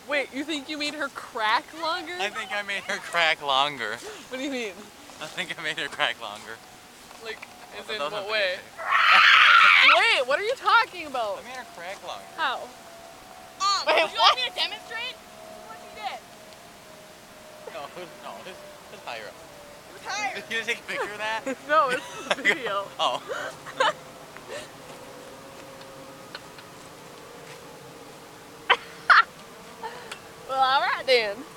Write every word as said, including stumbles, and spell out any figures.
Wait, you think you made her crack longer? I think I made her crack longer. What do you mean? I think I made her crack longer. Like, as Oh, in those what are way? videotaped. Wait, what are you talking about? I made her crack longer. How? Um, Wait, would you what? like me to demonstrate? What she did? No, no, just, just higher up. It was higher. Can you take a picture of that? No, it's a video. Oh. Well, alright then.